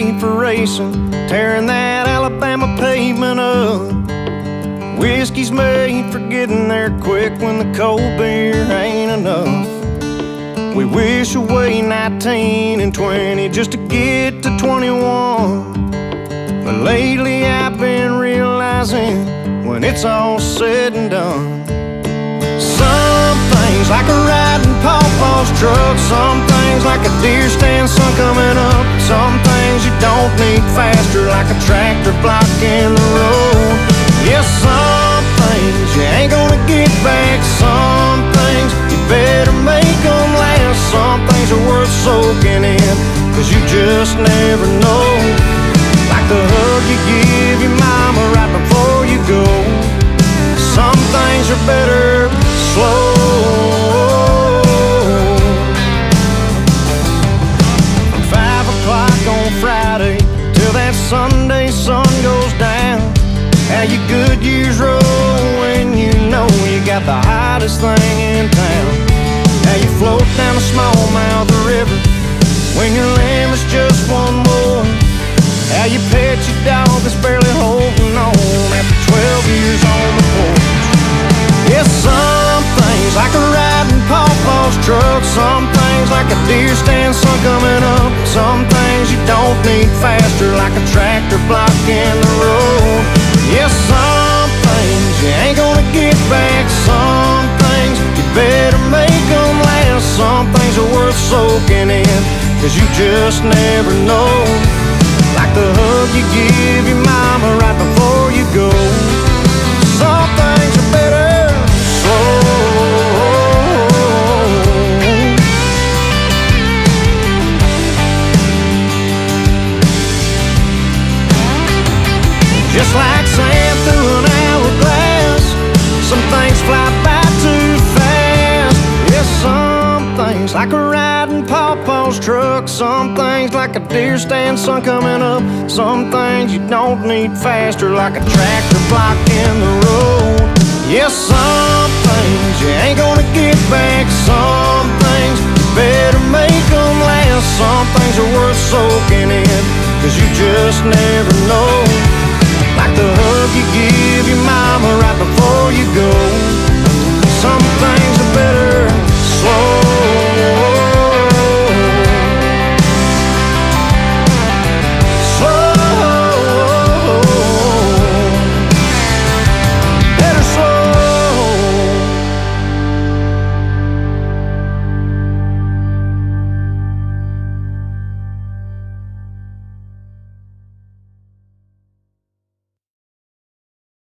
made for racing, tearing that Alabama pavement up. Whiskey's made for getting there quick when the cold beer ain't enough. We wish away 19 and 20 just to get to 21. But lately I've been realizing when it's all said and done, some things like a ride in Pawpaw's truck, some things like a deer stand sun coming up, some things you don't need faster like a tractor blocking the road. Yes, some things you ain't gonna get back, some things you better make them last, some things are worth soaking in, cause you just never know. Like the hug you give your mama right before you go, some things are better slow. From 5 o'clock on Friday till that Sunday sun goes down, how your good years roll when you know you got the hottest thing in town. How you float down the smallmouth river when your lamb is just one more. How you pet your dog that's barely holding on after 12 years on the porch. Yes, some things like a ride in Pawpaw's truck, some things like a deer stand sun coming up, some things you don't need faster like a tractor blocking the road. Yes, some things you ain't gonna get back, some things you better make them last, some things are worth soaking in, cause you just never know. Like the hug you give your mama right before you go, some things are better slow. Just like sand through an hourglass, some things fly by too fast. Yes, some things like a ride in Pawpaw's truck, some things like a deer stand sun coming up, some things you don't need faster like a tractor blocking the road. Yes, some things you ain't gonna get back, some things you better make them last, some things are worth soaking in, cause you just never know.